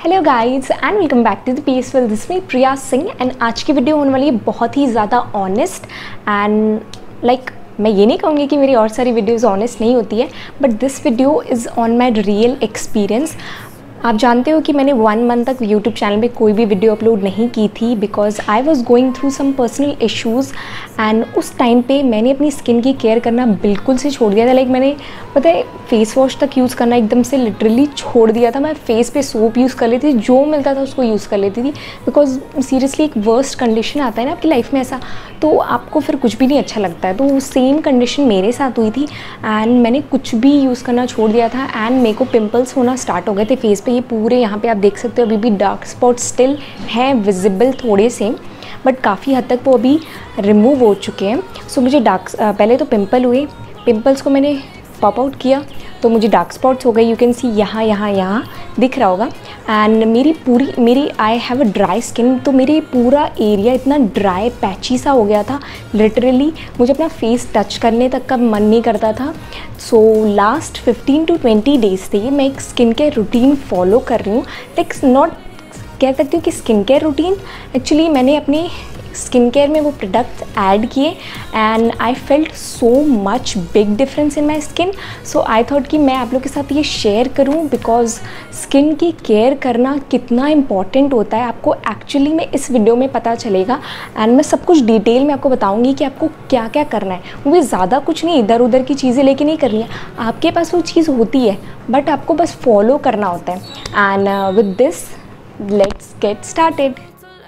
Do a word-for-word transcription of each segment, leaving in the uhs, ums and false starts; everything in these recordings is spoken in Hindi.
Hello guys and welcome back to the peaceful. This me Priya Singh and आज की वीडियो होने वाली है बहुत ही ज़्यादा ऑनेस्ट एंड लाइक मैं ये नहीं कहूँगी कि मेरी और सारी वीडियोज़ ऑनेस्ट नहीं होती है, but this video is on my real experience. आप जानते हो कि मैंने वन मंथ तक यूट्यूब चैनल पे कोई भी वीडियो अपलोड नहीं की थी because I was going through some personal issues and उस टाइम पे मैंने अपनी स्किन की केयर करना बिल्कुल से छोड़ दिया था। लाइक मैंने पता है फेस वॉश तक यूज़ करना एकदम से लिटरली छोड़ दिया था। मैं फेस पे सोप यूज़ कर लेती थी, जो मिलता था उसको यूज़ कर लेती थी बिकॉज सीरियसली एक वर्स्ट कंडीशन आता है ना आपकी लाइफ में ऐसा, तो आपको फिर कुछ भी नहीं अच्छा लगता है। तो सेम कंडीशन मेरे साथ हुई थी एंड मैंने कुछ भी यूज़ करना छोड़ दिया था एंड मेरे को पिंपल्स होना स्टार्ट हो गए थे फेस पे। ये पूरे यहाँ पे आप देख सकते हो अभी भी डार्क स्पॉट स्टिल हैं विजिबल थोड़े से, बट काफ़ी हद तक वो अभी रिमूव हो चुके हैं। सो मुझे डार्क पहले तो पिंपल हुए, पिंपल्स को मैंने पॉप आउट किया तो मुझे डार्क स्पॉट्स हो गए। यू कैन सी यहाँ यहाँ यहाँ दिख रहा होगा एंड मेरी पूरी मेरी I have a dry skin, तो मेरे पूरा एरिया इतना ड्राई पैची सा हो गया था लिटरली मुझे अपना फेस टच करने तक का मन नहीं करता था। So last fifteen to twenty days से मैं एक स्किन केयर रूटीन फॉलो कर रही हूँ। लाइक नॉट कह सकती हूँ कि स्किन केयर रूटीन, एक्चुअली मैंने अपने स्किन केयर में वो प्रोडक्ट्स ऐड किए and I felt so much big difference in my skin. So I thought कि मैं आप लोग के साथ ये शेयर करूं बिकॉज स्किन की केयर करना कितना इम्पॉर्टेंट होता है आपको एक्चुअली में इस वीडियो में पता चलेगा एंड मैं सब कुछ डिटेल में आपको बताऊंगी कि आपको क्या क्या करना है। वो भी ज़्यादा कुछ नहीं, इधर उधर की चीज़ें लेके नहीं करनी है, आपके पास वो चीज़ होती है बट आपको बस फॉलो करना होता है। And with this let's get started.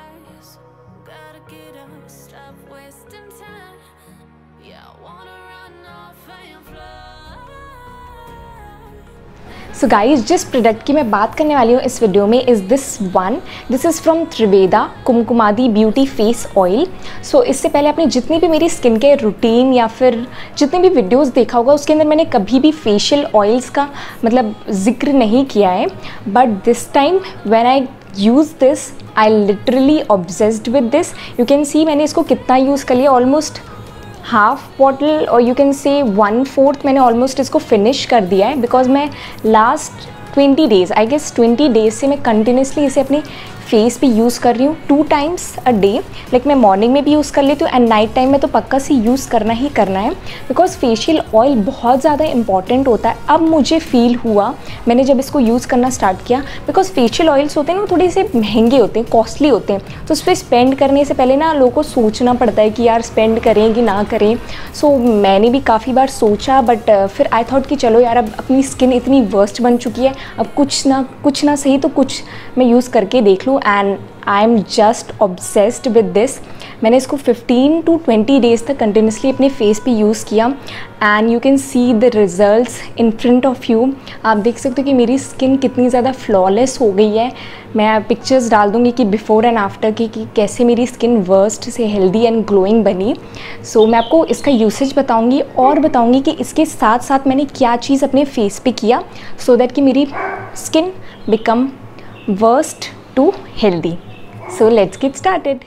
So guys जिस प्रोडक्ट की मैं बात करने वाली हूँ इस वीडियो में is this one. This is from Trivedha Kumkumadi beauty face oil. So इससे पहले आपने जितनी भी मेरी स्किन केयर रूटीन या फिर जितने भी वीडियोस देखा होगा उसके अंदर मैंने कभी भी फेशियल ऑयल्स का मतलब जिक्र नहीं किया है, but this time when I use this I literally obsessed with this. You can see मैंने इसको कितना यूज़ कर लिया, ऑलमोस्ट हाफ बॉटल और you can say one fourth मैंने ऑलमोस्ट इसको फिनिश कर दिया है बिकॉज मैं last twenty days I guess twenty days से मैं कंटिन्यूसली इसे अपने फेस पे यूज़ कर रही हूँ two times a day. Like मैं मॉर्निंग में भी यूज़ कर लेती हूँ एंड नाइट टाइम में तो पक्का से यूज़ करना ही करना है बिकॉज फेशियल ऑयल बहुत ज़्यादा इंपॉर्टेंट होता है। अब मुझे फील हुआ मैंने जब इसको यूज़ करना स्टार्ट किया बिकॉज फेशियल ऑयल्स होते हैं ना वो थोड़े से महंगे होते हैं, कॉस्टली होते हैं, तो उस पर स्पेंड करने से पहले ना लोगों को सोचना पड़ता है कि यार स्पेंड करें कि ना करें। सो so, मैंने भी काफ़ी बार सोचा बट फिर आई थॉट कि चलो यार अब अपनी स्किन इतनी वर्स्ट बन चुकी है, अब कुछ ना कुछ ना सही तो कुछ मैं यूज़ करके देख लूँ and I am just obsessed with this. मैंने इसको फिफ्टीन टू ट्वेंटी डेज़ तक कंटिन्यूसली अपने फेस पे यूज़ किया and you can see the results in front of you. आप देख सकते हो कि मेरी स्किन कितनी ज़्यादा फ्लॉलेस हो गई है। मैं पिक्चर्स डाल दूँगी कि बिफोर एंड आफ्टर की कि कैसे मेरी स्किन वर्स्ट से हेल्दी एंड ग्लोइंग बनी। सो so, मैं आपको इसका यूसेज बताऊँगी और बताऊँगी कि इसके साथ साथ मैंने क्या चीज़ अपने फेस पे किया सो so दैट कि मेरी skin become worst to healthy. So let's get started.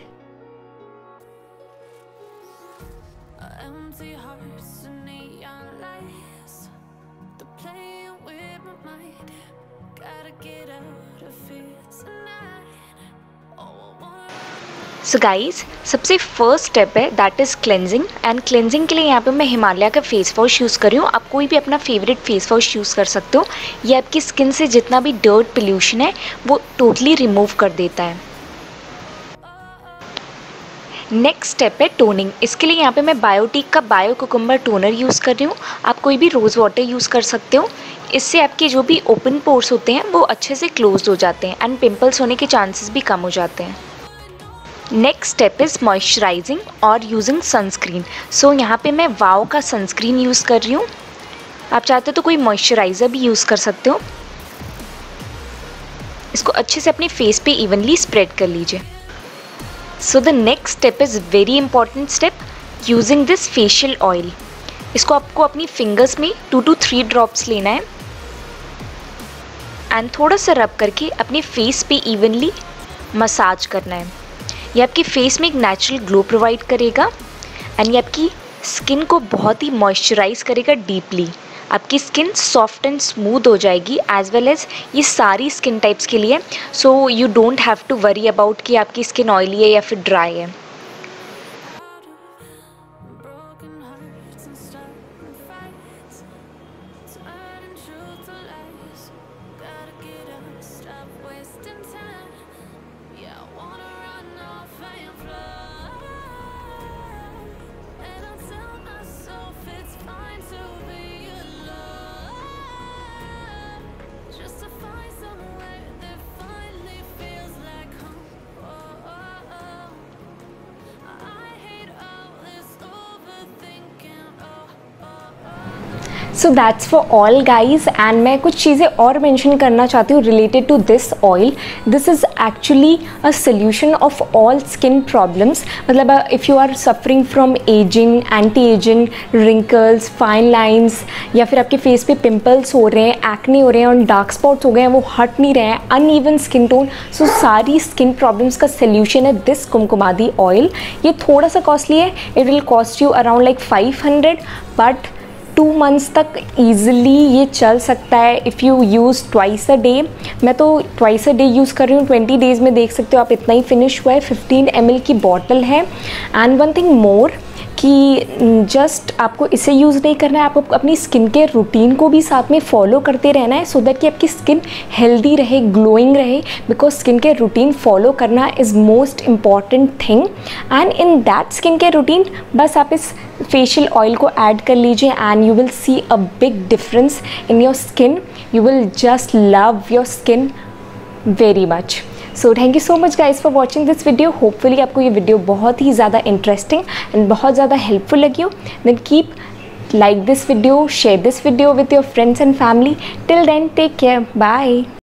So so guys सबसे फर्स्ट स्टेप है that is cleansing and cleansing के लिए यहाँ पे मैं हिमालय का फेस वॉश यूज़ कर रही हूँ। आप कोई भी अपना फेवरेट फेस वॉश यूज़ कर सकते हो, ये आपकी स्किन से जितना भी डर्ट पोल्यूशन है वो टोटली रिमूव कर देता है। नेक्स्ट स्टेप है टोनिंग। इसके लिए यहाँ पे मैं बायोटिक का बायो कुकुम्बर टोनर यूज़ कर रही हूँ। आप कोई भी रोज़ वाटर यूज़ कर सकते हो, इससे आपके जो भी ओपन पोर्स होते हैं वो अच्छे से क्लोज हो जाते हैं एंड पिम्पल्स होने के चांसेस भी कम हो जाते हैं। नेक्स्ट स्टेप इज़ मॉइस्चराइजिंग और यूजिंग सनस्क्रीन। सो यहाँ पे मैं वाओ का सनस्क्रीन यूज़ कर रही हूँ, आप चाहते हो तो कोई मॉइस्चराइज़र भी यूज़ कर सकते हो। इसको अच्छे से अपने फेस पे इवनली स्प्रेड कर लीजिए। So the next step is very important step, using this facial oil. इसको आपको अपनी फिंगर्स में टू टू थ्री ड्रॉप्स लेना है एंड थोड़ा सा रब करके अपने फेस पे इवनली मसाज करना है। ये आपकी फेस में एक नेचुरल ग्लो प्रोवाइड करेगा एंड ये आपकी स्किन को बहुत ही मॉइस्चराइज करेगा डीपली। आपकी स्किन सॉफ्ट एंड स्मूथ हो जाएगी, एज वेल एज ये सारी स्किन टाइप्स के लिए। So you don't have to worry about कि आपकी स्किन ऑयली है या फिर ड्राई है। So that's for all guys, and मैं कुछ चीज़ें और मेंशन करना चाहती हूँ related to this oil. This is actually a solution of all skin problems. मतलब if you are suffering from ageing, anti ageing, wrinkles, fine lines, या फिर आपके फेस पे पिंपल्स हो रहे हैं, एक्ने हो रहे हैं और डार्क स्पॉट्स हो गए हैं, वो हट नहीं रहे हैं, अनइवन स्किन टोन, सो सारी स्किन प्रॉब्लम्स का सोल्यूशन है दिस कुमकुमादी ऑयल। ये थोड़ा सा कॉस्टली है, it will cost you around like five hundred, but two months तक ईजिली ये चल सकता है if you use twice a day. मैं तो ट्वाइस अ डे यूज़ कर रही हूँ, ट्वेंटी डेज़ में देख सकते हो आप इतना ही फिनिश हुआ है। फिफ्टीन एम एल की बॉटल है। एंड वन थिंग मोर कि जस्ट आपको इसे यूज़ नहीं करना है, आपको अपनी स्किन केयर रूटीन को भी साथ में फॉलो करते रहना है, सो दैट कि आपकी स्किन हेल्दी रहे, ग्लोइंग रहे, because skin care routine follow करना is most important thing. And in that skin care routine बस आप इस फेशियल ऑयल को ऐड कर लीजिए and you will see a big difference in your skin. You will just love your skin very much. So thank you so much guys for watching this video. Hopefully आपको ये वीडियो बहुत ही ज़्यादा इंटरेस्टिंग एंड बहुत ज़्यादा हेल्पफुल लगी हो। Then keep like this video, share this video with your friends and family. Till then, take care. Bye.